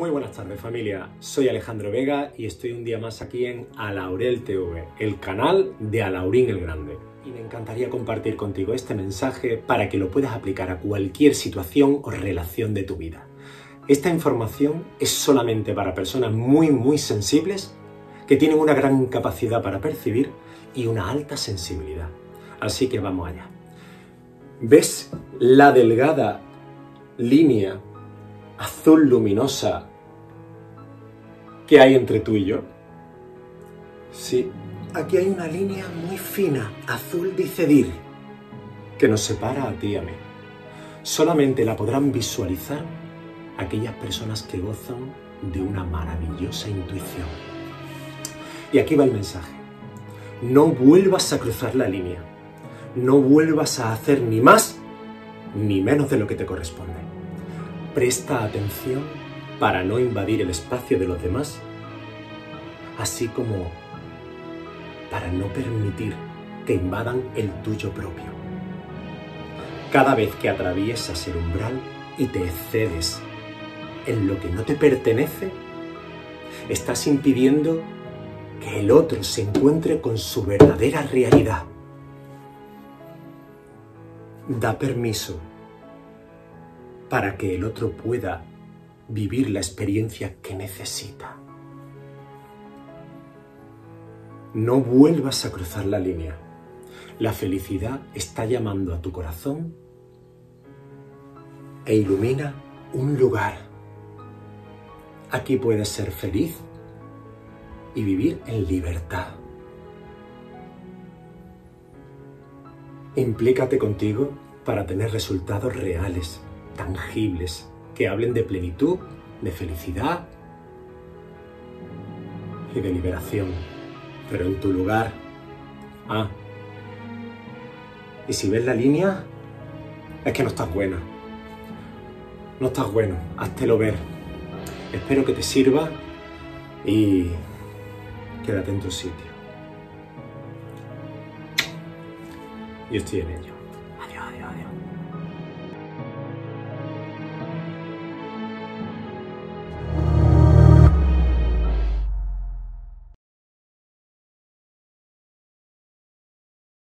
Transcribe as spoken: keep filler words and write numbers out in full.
Muy buenas tardes, familia. Soy Alejandro Vega y estoy un día más aquí en Alaurel T V, el canal de Alaurín el Grande. Y me encantaría compartir contigo este mensaje para que lo puedas aplicar a cualquier situación o relación de tu vida. Esta información es solamente para personas muy, muy sensibles que tienen una gran capacidad para percibir y una alta sensibilidad. Así que vamos allá. ¿Ves la delgada línea azul luminosa que hay entre tú y yo? Sí, aquí hay una línea muy fina, azul bicedir, que nos separa a ti y a mí. Solamente la podrán visualizar aquellas personas que gozan de una maravillosa intuición. Y aquí va el mensaje. No vuelvas a cruzar la línea. No vuelvas a hacer ni más ni menos de lo que te corresponde. Presta atención para no invadir el espacio de los demás, así como para no permitir que invadan el tuyo propio. Cada vez que atraviesas el umbral y te excedes en lo que no te pertenece, estás impidiendo que el otro se encuentre con su verdadera realidad. Da permiso para que el otro pueda vivir la experiencia que necesita. No vuelvas a cruzar la línea. La felicidad está llamando a tu corazón e ilumina un lugar. Aquí puedes ser feliz y vivir en libertad. Implícate contigo para tener resultados reales, tangibles, que hablen de plenitud, de felicidad y de liberación. Pero en tu lugar. Ah. Y si ves la línea, es que no estás buena. No estás bueno. Háztelo ver. Espero que te sirva y quédate en tu sitio. Yo estoy en ello.